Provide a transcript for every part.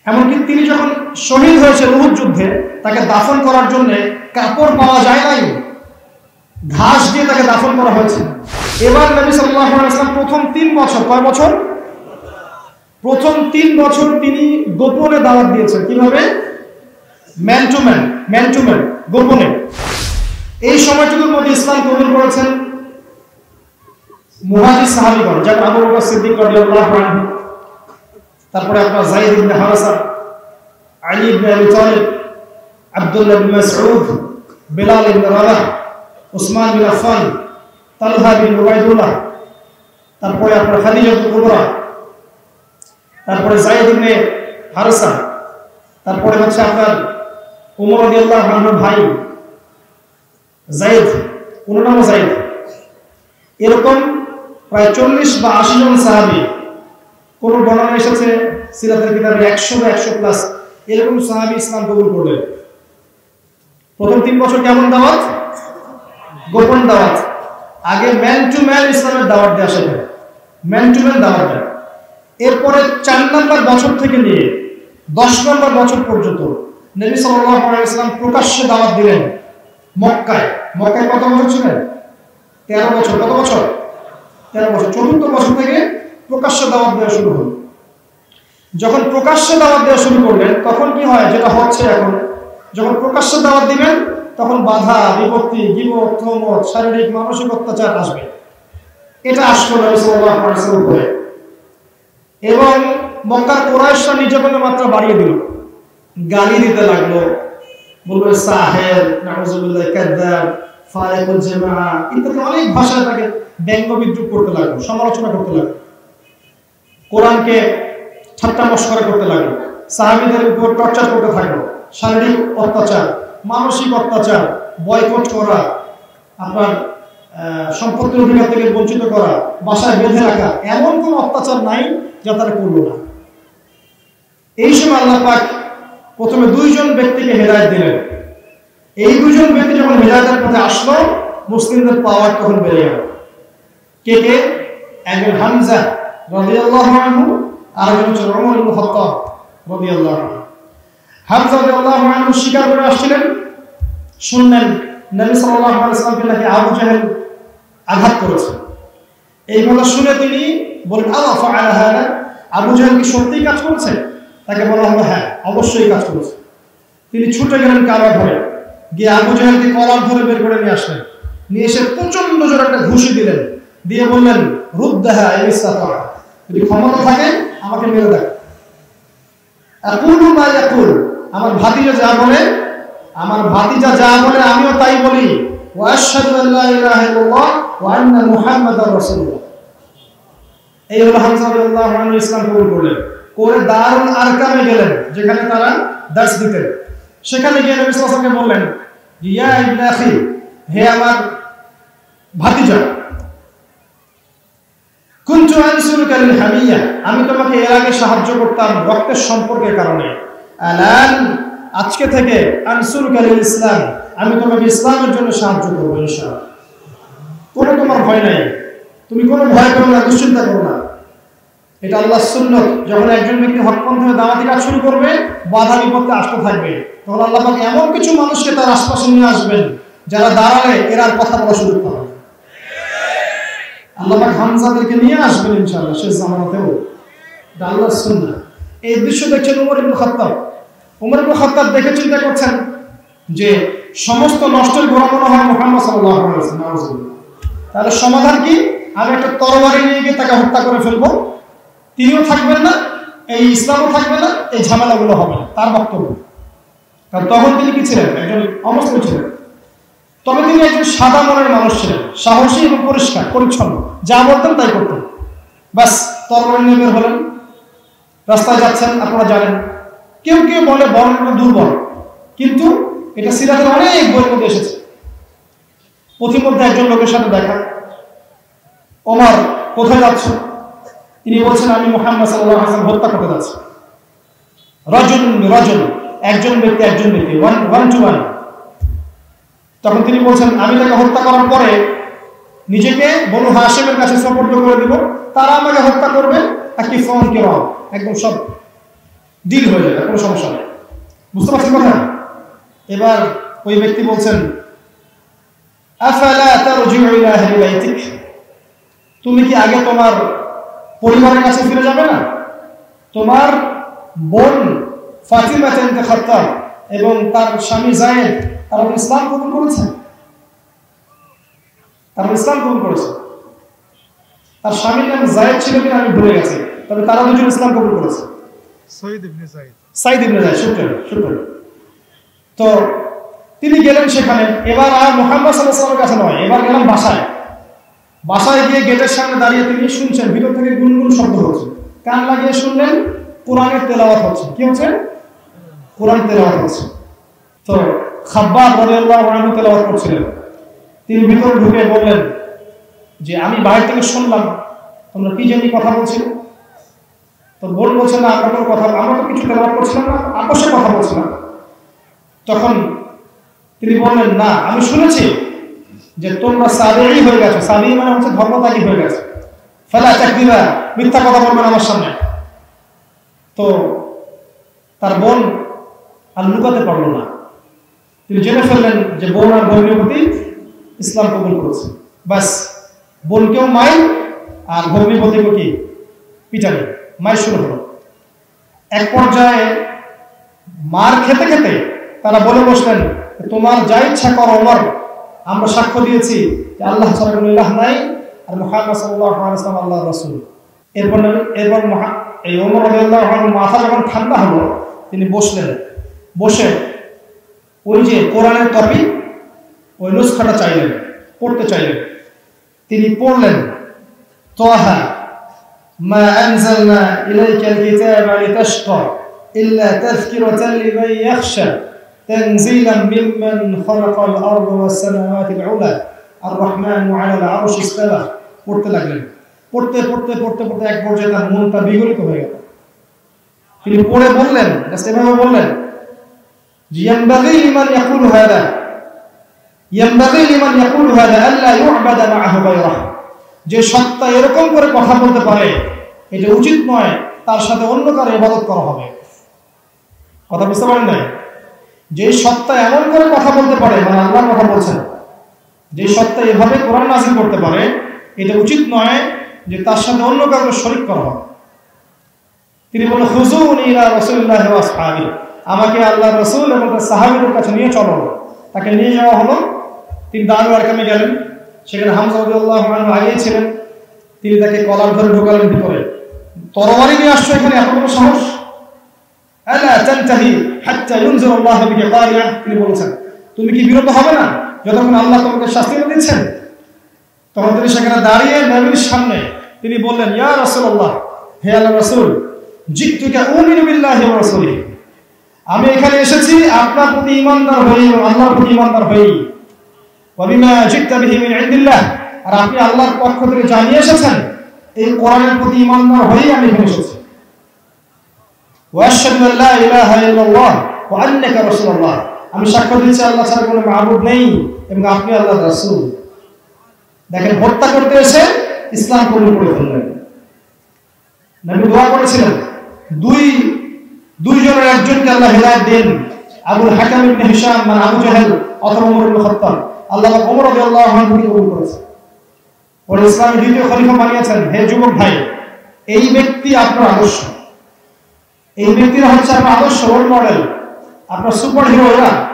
এমনকি তিনি যখন শহীদ হয়েছে উহুদ যুদ্ধে, তাকে দাফন করার জন্য কাপড় পাওয়া যায় নাই, ঘাস দিয়ে তাকে দাফন করা হয়েছে। এবার নবী সাল্লাল্লাহু আলাইহি ওয়াসাল্লাম প্রথম 3 বছর, কয় বছর? প্রথম 3 বছর তিনি গোপনে দাওয়াত দিয়েছেন। কিভাবে? ম্যান টু ম্যান, গোপনে। এই সময়টুকুর মধ্যে ইসলাম কবুল করেছেন মুহাজির সাহাবীগণ, যেমন আবু বকর সিদ্দিক রাদিয়াল্লাহু আনহু, তারপরে আপনার যায়েদ ইবনে Haresa, Ali ibn Abi Talib, Abdullah ibn Masud, Bilal ibn Rabah, Uthman bin Affan, Talha bin Ubaidullah, তারপরে আপনার খাদিজাতুল কুবরা, তারপরে যায়েদ ইবনে হারেসা, তারপরে হচ্ছে আপনার ওমর রাদিয়াল্লাহু আনহুর ভাই যায়েদ, ওনার নাম যায়েদ। এরকম প্রায় 40 বা 80 জন সাহাবী, কোন বর্ণনা এসেছে সিরাতের কিতাবে 100 বা 100 প্লাস এরকম সাহাবী ইসলাম কবুল করলেন। প্রথম 3 বছর কেমন দাওয়াত? গোপন দাওয়াত। আগে ম্যান টু ম্যান ইসলামের দাওয়াত দেওয়া শেখে, ম্যান টু ম্যান দাওয়াত দেয়। এরপরে 4 নম্বর বছর থেকে নিয়ে 10 নম্বর বছর পর্যন্ত নবী সাল্লাল্লাহু আলাইহি ওয়াসাল্লাম প্রকাশ্যে দাওয়াত দিলেন মক্কায়। মক্কায় কত বছর ছিলেন? 13 বছর। কত বছর? 13 বছর। 4র্থ বছর থেকে প্রকাশ্যে দাওয়াত দেওয়া শুরু হলো। যখন প্রকাশ্যে দাওয়াত দেওয়া শুরু করলেন, তখন কি হয়, যেটা হচ্ছে এখন, যখন প্রকাশ্যে দাওয়াত দিবেন তখন বাধা বিপত্তি, গীবত, তহমত, শারীরিক মানসিক অত্যাচার আসবে। এটা আসলো নবী সাল্লাল্লাহু আলাইহি ওয়াসাল্লামের উপরে। এবং মক্কার কুরাইশরা নির্যাতনের মাত্রা বাড়িয়ে দিল, গালি দিতে লাগলো, বলল সাহের, নাউজুবিল্লাহ, কাযযাব, ফারিকুল জামাআ ইত্যাদি অনেক ভাষায় তাকে ব্যঙ্গ বিদ্রুপ করতে লাগলো, সমালোচনা করতে লাগলো, কোরআনকে ঠাট্টা মশকরা করতে লাগলো, সাহাবীদের উপর টর্চার করতে থাকলো, শারীরিক অত্যাচার, মানসিক অত্যাচার, বয়কট করা, আপনার সম্পত্তির অধিকার থেকে বঞ্চিত করা, বাসায় বেঁধে রাখা, এমন কোন অত্যাচার নাই যা তারা করলো না। এই সময় আল্লাহ পাক প্রথমে 2 জন ব্যক্তিকে হেদায়েত দিলেন। এই 2 জন ব্যক্তি যখন হেদায়েতের পথে আসলো, মুসলিমদের পাওয়ার তখন বেড়ে গেল। কে কে? একজন হামজা রাদিয়াল্লাহু আনহু, আর একজন হচ্ছে ওমর ইবনে খাত্তাব রাদিয়াল্লাহু আনহু। হামজা রাদিয়াল্লাহু আনহু স্বীকার করে আসছিলেন, শুনলেন নবী সাল্লাল্লাহু আলাইহি ওয়াসাল্লামকে নাকি আবু জাহেল আঘাত করেছে। এই কথা শুনে তিনি বলেন, আলা ফাআলা হাদা, আবু জাহেল কি সত্যিই কাজ করেছে? তাকে বলা হলো হ্যাঁ, অবশ্যই কাজ করেছে। তিনি ছুটে গেলেন কাবা ঘরে, গিয়ে আবু জাহেলকে কলার ধরে বের করে নিয়ে আসলেন, নিয়ে এসে প্রচন্ড জোরে একটা ঘুষি দিলেন, দিয়ে বললেন, রুদ্দাহা ইন ইসতাতা, যদি ক্ষমতা থাকে আমাকে মেরে দেখ। আকুলু মা ইয়াকুল, আমার ভাতিজা যা বলে, আমিও তাই বলি। ওয়া আশহাদু আল্লা ইলাহা ইল্লাল্লাহ ওয়া আন্না মুহাম্মাদার রাসূলুল্লাহ। এই হলো হামজা রাদিয়াল্লাহু আনহু ইসলাম কবুল করলেন। করে দারুল আরকামে গেলেন, যেখানে তারা দার্স দিতেন। সেখানে গিয়ে নবী সাল্লাল্লাহু আলাইহি ওয়াসাল্লাম বললেন, ইয়া ইবনে আখি, হে আমার ভাতিজা, কুনতু আনসুরুকা লিল হামিয়া, আমি তোমাকে এর আগে সাহায্য করতাম রক্তের সম্পর্কের কারণে। আলান, আজকে থেকে আনসুরুকা লিল ইসলাম, আমি তোমাকে ইসলামের জন্য সাহায্য করব ইনশাআল্লাহ। কোনো তোমার ভয় নাই, তুমি কোনো ভয় করো না, দুশ্চিন্তা করো না। এটা আল্লাহর সুন্নাত। যখন একজন ব্যক্তি হকপন্থী দাওয়াতি কাজ শুরু করবে, বাধা বিপত্তি আসতে থাকবে, তখন আল্লাহ পাক এমন কিছু মানুষকে তার আশপাশে নিয়ে আসবেন, যারা দাঁড়ালে এরা আর কথা বলা শুরু করবে। আল্লাহ পাক হামজাদেরকে নিয়ে আসবেন ইনশাআল্লাহ শেষ জামানাতেও। এটা আল্লাহর সুন্নাত। এই দৃশ্য দেখছেন ওমর ইবনে খাত্তাব। ওমর ইবনে খাত্তাব দেখে চিন্তা করছেন যে সমস্ত নষ্টের গোড়া মনে হয় মুহাম্মদ সাল্লাল্লাহু আলাইহি ওয়াসাল্লাম। তাহলে সমাধান কি? আমি একটা তরবারি নিয়ে গিয়ে তাকে হত্যা করে ফেলবো, তিনিও থাকবেন না, এই ইসলামও থাকবে না, এই ঝামেলাগুলো হবে না, তার বক্তব্য। কারণ তখন তিনি কি ছিলেন? একজন অমুসলিম ছিলেন। তবে তিনি একজন সাদা মনের মানুষ ছিলেন, সাহসী এবং পরিষ্কার পরিচ্ছন্ন, যা বলতেন তাই করতেন। ব্যাস তরবারি নিয়ে বের হলেন, রাস্তায় যাচ্ছেন, আপনারা জানেন। কেউ কেউ বলে বর্ণনা দুর্বল, কিন্তু এটা সিরাতের অনেক বইয়ের মধ্যে এসেছে। পথিমধ্যে একজন লোকের সাথে দেখা, ওমর কোথায় যাচ্ছে? তিনি বলছেন, আমি মুহাম্মদ সাল্লাল্লাহু আলাইহি ওয়াসাল্লাম হত্যা করতে যাচ্ছি। রজুল, একজন ব্যক্তি, ওয়ান টু ওয়ান। তখন তিনি বলছেন, আমি তাকে হত্যা করার পরে নিজেকে বনু হাশিমের কাছে সুপর্দ করে দিব, তারা আমাকে হত্যা করবে, একদম সব। ডিল হয়ে যাবে, কোনো সমস্যা নেই। বুঝতে পারছেন কথা? এবার ওই ব্যক্তি বলছেন, আফালা তারজিউ ইলা আহলি বাইতিক, তুমি কি আগে তোমার পরিবারের কাছে ফিরে যাবে না? তোমার বোন ফাতিমা বিনতে খাত্তাব এবং তার স্বামী যায়েদ তারা ইসলাম কবুল করেছে। তারা ইসলাম কবুল করেছে। তার স্বামীর নাম যায়েদ ছিল কিনা আমি ভুলে গেছি, তবে তারা দুজন ইসলাম কবুল করেছে। সাঈদ ইবনে যায়েদ, শুক্র। তো তিনি গেলেন সেখানে। এবার আর মুহাম্মদ সাল্লাল্লাহু আলাইহি ওয়াসাল্লামের কাছে নয়, এবার গেলাম বাসায় গিয়ে গেটের সামনে দাঁড়িয়ে তিনি শুনছেন ভিতর থেকে গুনগুন শব্দ হচ্ছে। কান লাগিয়ে শুনলেন কোরআনের তেলাওয়াত হচ্ছে। কি হচ্ছে? কোরআন তেলাওয়াত হচ্ছে। তো খাব্বাব রাদিয়াল্লাহু আনহু তেলাওয়াত করছিলেন। তিনি ভিতরে ঢুকে বললেন যে আমি বাইরে থেকে শুনলাম তোমরা কি জানি কথা বলছিলে। তো বোন বলছে না আমরা কোনো কথা, আমরা তো কিছু তেলাওয়াত করছিলাম না, আপসে কথা বলছিলাম। তখন তিনি বললেন না, আমি শুনেছি যে তোমরা সাবিঈ হয়ে গেছো। সাবিঈ মানে হচ্ছে ধর্মত্যাগী হয়ে গেছে। ফালা তাকদিবা, মিথ্যা কথা বলবেন আমার সামনে। তো তার বোন আর লুকাতে পারল না। তিনি জেনে ফেললেন যে বোন আর ভগ্নিপতি ইসলাম কবুল করেছে। বাস, বোনকেও মাই আর ভগ্নিপতিকে কি পিটানি, মাই শুরু হলো। এক পর্যায়ে মার খেতে খেতে তারা বলে বসলেন, তোমার যা ইচ্ছা করো ওমর, আমরা সাক্ষ্য দিয়েছি যে আল্লাহ ছাড়া কোনো ইলাহ নাই আর মুহাম্মদ সাল্লাল্লাহু আলাইহি ওয়াসাল্লাম আল্লাহর রাসূল। এরপর এই ওমর রাদিয়াল্লাহু আনহু মাথা যখন ঠান্ডা হলো তিনি বসলেন। বসে ওই যে কোরআনের কপি, ওই নুসখাটা চাইলেন, পড়তে চাইলেন। তিনি পড়লেন, তাহা মা আনজালনা ইলাইকাল কিতাবা লিতাশকা ইল্লা তাযকিরাতান লিমান ইয়াখশা তানজিলাম মিম্মান খালাকাল আরদা ওয়াস সামাওয়াতি আল উলা আর রহমানু আলাল আরশি ইস্তাওয়া। পড়তে লাগলেন। পড়তে এক পর্যায়ে তার মনটা বিগলিত হয়ে গেল। তিনি পড়ে বললেন, এভাবে বললেন, ইয়ানবাগি লিমান ইয়াকুলু হাদা আল্লা ইউ'বাদা মা'আহু গায়রাহ, যে সত্তা এরকম করে কথা বলতে পারে এটা উচিত নয় তার সাথে অন্য কারো ইবাদত করা হবে। কথা বুঝতে পারেন না? যে সত্তা এমন করে কথা বলতে পারে, মানে আল্লাহর কথা বলছেন, যে সত্তা এভাবে কোরআন নাযিল করতে পারে এটা উচিত নয় যে তার সাথে অন্য কারো শরীক করা হবে। তিনি বলেন, খুযুনি ইলা রাসূলিল্লাহি ওয়া আসহাবি, আমাকে আল্লাহর রাসূল এবং তার সাহাবীদের কাছে নিয়ে চলো। তাকে নিয়ে যাওয়া হলো। তিনি দারুল আরকামে গেলেন। সেখানে হামজা রাদিয়াল্লাহু আনহু আগেই ছিলেন। তিনি তাকে কলার ধরে ঢোকালেন ভিতরে। তরবারি নিয়ে আসছো এখানে, এত বড় সাহস! আলা তানতাহি হাত্তা ইউনজিরাল্লাহু বিকা কারিয়া, তিনি বলেছেন তুমি কি বিরত হবে না যতক্ষণ আল্লাহ তোমাকে শাস্তি দিচ্ছেন? তখন তিনি সেখানে দাঁড়িয়ে নবীর সামনে তিনি বললেন, ইয়া রাসূলুল্লাহ, হে আল্লাহর রাসূল, জিতুকা উমিনু বিল্লাহি ওয়া রাসূলিহি, আমি এখানে এসেছি আপনার প্রতি ঈমানদার হই এবং আল্লাহর প্রতি ঈমানদার হই। ওয়া বিমা জিতা বিহি মিন ইনদিল্লাহ, আর আপনি আল্লাহর পক্ষ থেকে জানিয়ে এসেছেন এই কোরআনের প্রতি ঈমানদার হই আমি এখানে এসেছি। ওয়া আশহাদু আল্লা ইলাহা ইল্লাল্লাহ ওয়া আন্নাকা রাসূলুল্লাহ, আমি সাক্ষ্য দিচ্ছি আল্লাহ ছাড়া কোনো মাবুদ নেই এবং আপনি আল্লাহর রাসূল। দেখেন, হত্যা করতে এসে ইসলাম কবুল করে ফেললেন। নবী দোয়া করেছিলেন দুইজনের একজনকে আল্লাহ হিদায়াত দেন, আবুল হাকাম ইবনে হিশাম মানে আবু জাহেল অথবা ওমর ইবনে খাত্তাব। আল্লাহ ওমর রাদিয়াল্লাহু আনহুকে কবুল করেছেন। পরে ইসলামের দ্বিতীয় খলিফা বানিয়েছেন। হে যুবক ভাই, এই ব্যক্তি আপনার আদর্শ, এই ব্যক্তিরা হচ্ছে আপনার আদর্শ, রোল মডেল, আপনার সুপার হিরো।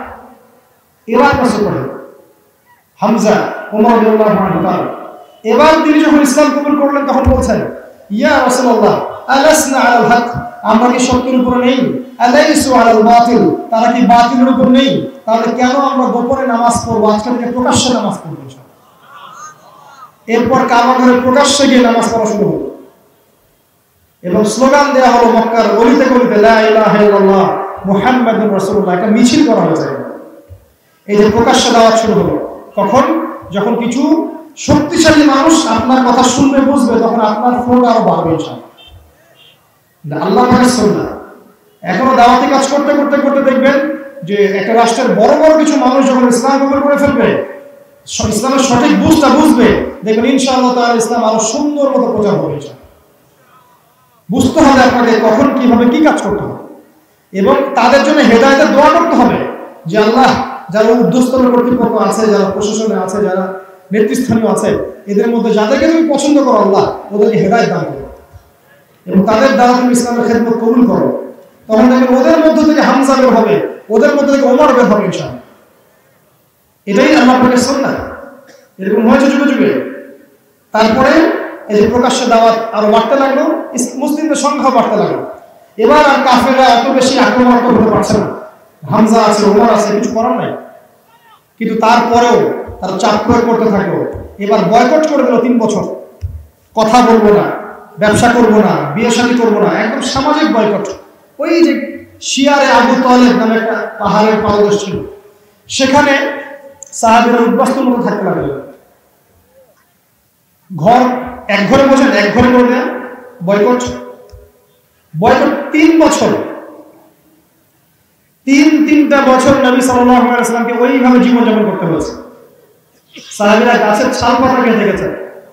এরা আপনার সুপার হিরো। হামজা, ওমর রাদিয়াল্লাহু আনহু। এবার তিনি যখন ইসলাম কবুল করলেন তখন বলছেন, ইয়া রাসূলুল্লাহ, আলাসনা আলাল হক, আমরা কি সত্যের উপরে নেই? আলাইসু আলাল বাতিল, তারা কি বাতিলের উপর নেই? তাহলে কেন আমরা গোপনে নামাজ পড়বো? আজকে থেকে প্রকাশ্যে নামাজ পড়বো। এরপর কাবা ঘরে প্রকাশ্যে গিয়ে নামাজ পড়া শুরু হলো এবং স্লোগান দেওয়া হলো মক্কার গলিতে গলিতে, লা ইলাহা ইল্লাল্লাহ মুহাম্মাদুর রাসূলুল্লাহ। একটা মিছিল করা হয়েছে। এই যে প্রকাশ্যে দাওয়াত শুরু হলো, কখন? যখন কিছু শক্তিশালী মানুষ আপনার কথা শুনবে, বুঝবে, তখন আপনার ফ্লোটা আরো বাড়বে ইনশাআল্লাহ। আল্লাহ পাকের সুন্নাহ। এখনো দাওয়াতি কাজ করতে করতে করতে দেখবেন যে একটা রাষ্ট্রের বড় বড় কিছু মানুষ যখন ইসলাম কবুল করে ফেলবে, ইসলামের সঠিক বুঝটা বুঝবে, দেখবেন ইনশাআল্লাহ তাআলা ইসলাম আরো সুন্দর মতো প্রচার হবে। বুঝতে হবে আপনাকে কখন কিভাবে কি কাজ করতে হবে। এবং তাদের জন্য হেদায়েতের দোয়া করতে হবে যে আল্লাহ, যারা উদ্ধস্থল কর্তৃপক্ষ আছে, যারা প্রশাসনে আছে, যারা নেতৃস্থানীয় আছে, এদের মধ্যে যাদেরকে তুমি পছন্দ করো আল্লাহ, ওদেরকে হেদায়েত দান করো এবং তাদের দ্বারা তুমি ইসলামের খেদমত কবুল করো। তখন দেখবেন ওদের মধ্য থেকে হামজা বের হবে, ওদের মধ্যে থেকে ওমর বের হবে ইনশাআল্লাহ। এটাই আল্লাহ পাকের সুন্নাহ। এরকম হয়েছে যুগে যুগে। তারপরে এই যে প্রকাশ্য দাওয়াত আরো বাড়তে লাগলো, মুসলিমদের সংখ্যা বাড়তে লাগলো। এবার আর কাফেররা এত বেশি আক্রমণাত্মক হতে পারছে না। হামজা আছে, ওমর আছে, কিছু করার নাই। কিন্তু তারপরেও তারা চাপ প্রয়োগ করতে থাকলো। এবার বয়কট করে দিল 3 বছর, কথা বলবো না, ব্যবসা করবো না, বিয়ে শাদী করবো না, একদম সামাজিক বয়কট। ওই যে শিয়ারে আবু তালেব নামে একটা পাহাড়ের পাদদেশ ছিল, সেখানে সাহাবীরা উদ্বাস্তুর মতো থাকতে লাগলো। ঘর এক ঘরে বসেন, এক ঘরে করে দেন বয়কট। 3 বছর, তিনটা বছর নবী সাল্লাল্লাহু আলাইহি ওয়াসাল্লামকে ওইভাবে জীবনযাপন করতে হয়েছে। সাহাবীরা গাছের ছাল পাতা খেয়ে থেকেছে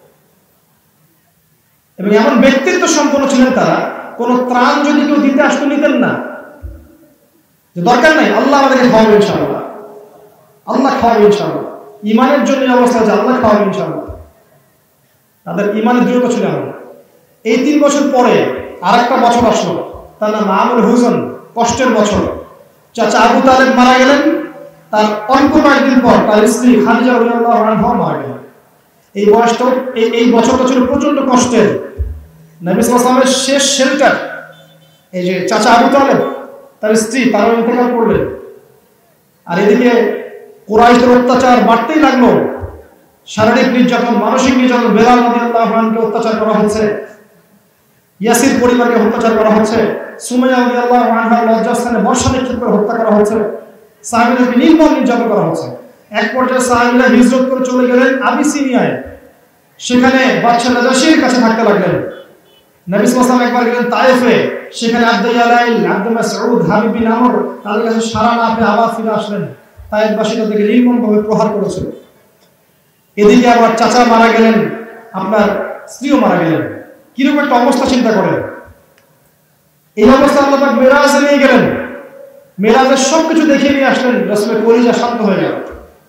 এবং এমন ব্যক্তিত্ব সম্পন্ন ছিলেন তারা, কোন ত্রাণ যদি কেউ দিতে আসতো নিতেন না, যে দরকার নাই, আল্লাহ আমাদেরকে খাওয়াবে ইনশাআল্লাহ, আল্লাহ খাওয়াবে ইনশাআল্লাহ। ইমানের জন্য এই অবস্থা আছে, আল্লাহ খাওয়াবে ইনশাআল্লাহ। তাদের ইমানের দৃঢ়তা ছিল এমন। এই 3 বছর পরে আরেকটা বছর আসলো, তার নাম আমুল হুজন, কষ্টের বছর। চাচা আবু তালেব মারা গেলেন, তার অল্প কয়েকদিন পর তার স্ত্রী খাদিজা রাদিয়াল্লাহু আনহা মারা গেলেন। এই বছরটা ছিল প্রচন্ড কষ্টের। নবী সাল্লাল্লাহু আলাইহি ওয়াসাল্লামের শেষ শেল্টার এই যে চাচা আবু তালেব, তার স্ত্রী, তারা ইন্তেকাল করলেন। আর এদিকে কুরাইশদের অত্যাচার বাড়তেই লাগলো, শারীরিক নির্যাতন, মানসিক নির্যাতন। বেলাল রাদিয়াল্লাহু আনহুকে অত্যাচার করা হচ্ছে, ইয়াসির পরিবারকে অত্যাচার করা হচ্ছে, সুমাইয়া রাদিয়াল্লাহু আনহা লজ্জাস্থানে বর্ষা নিক্ষেপ করে হত্যা করা হচ্ছে, সাহাবীদেরকে নির্মম নির্যাতন করা হচ্ছে। এক পর্যায়ে সাহাবীরা হিজরত করে চলে গেলেন আবিসিনিয়ায়, সেখানে বাদশা নাজাশীর কাছে থাকতে লাগলেন। নবী সাল্লাল্লাহু আলাইহি ওয়াসাল্লাম একবার গেলেন তায়েফে, সেখানে আব্দুল্লাইল, আব্দুল মাসউদ, হাবিব বিন আমর তাদের কাছে সাড়া না পেয়ে আবার ফিরে আসলেন। তায়েফবাসী তাদেরকে নির্মমভাবে প্রহার করেছিল। এদিকে আবার চাচা মারা গেলেন, আপনার স্ত্রীও মারা গেলেন। কিরকম একটা অবস্থা চিন্তা করেন। এই অবস্থা আল্লাহ পাক মেরাজে নিয়ে গেলেন, মেরাজের সবকিছু দেখিয়ে নিয়ে আসলেন, রাসূলের কলিজা শান্ত হয়ে গেল।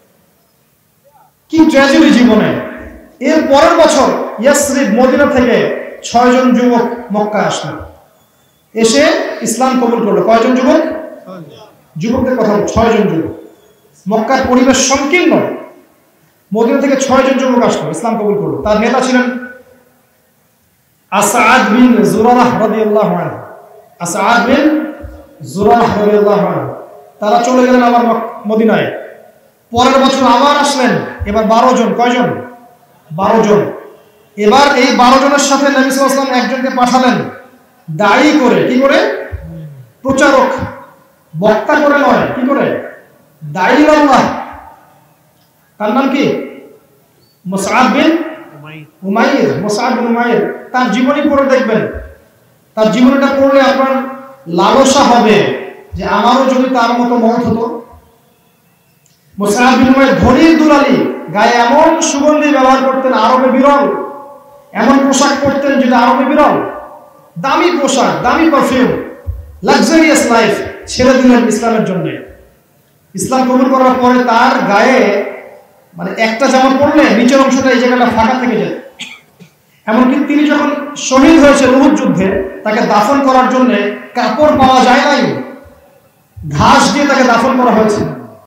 কি ট্র্যাজেডি জীবনে। এর পরের বছর ইয়াসরিব, মদিনা থেকে 6 জন যুবক মক্কা আসলেন, এসে ইসলাম কবুল করলো। কয়জন যুবক? যুবকদের কথা, 6 জন যুবক। মক্কার পরিবেশ সংকীর্ণ, মদিনা থেকে 6 জন যুবক আসলো, ইসলাম কবুল করলো। তার নেতা ছিলেন আসাদ বিন জুরারাহ রাদিয়াল্লাহু আনহু। আসাদ বিন জুরারাহ রাদিয়াল্লাহু আনহু। তারা চলে গেলেন আবার মদিনায়। পরের বছর আবার আসলেন, এবার 12 জন। কয়জন? 12 জন। এবার এই 12 জনের সাথে নবী সাল্লাল্লাহু আলাইহি ওয়াসাল্লাম একজনকে পাঠালেন দায়ী করে। কি করে? প্রচারক, বক্তা করে নয়, কি করে? দায়ী আল্লাহ। তার নাম কি? মুসআব বিন উমাইর। মুসআব বিন উমাইর। তার জীবনী পড়ে দেখবেন, তার জীবনীটা পড়লে আপনার লালসা হবে যে আমারও যদি তার মতো মত হতো। মুসআব বিন উমাইর ধনীর দুলালি, গায়ে এমন সুগন্ধি ব্যবহার করতেন আরবে বিরল, এমন পোশাক পরতেন যেটা আরবে বিরল, দামি পোশাক, দামি পারফিউম, লাক্সারিয়াস লাইফ ছেড়ে দিলেন ইসলামের জন্য। ইসলাম কবুল করার পরে তার গায়ে মানে একটা জামা পরলে নিচের অংশটা এই জায়গাটা ফাঁকা থেকে যেত। এমনকি তিনি যখন শহীদ হয়েছে উহুদ যুদ্ধে, তাকে দাফন করার জন্য কাপড় পাওয়া যায় নাই, ঘাস দিয়ে তাকে দাফন করা হয়েছে।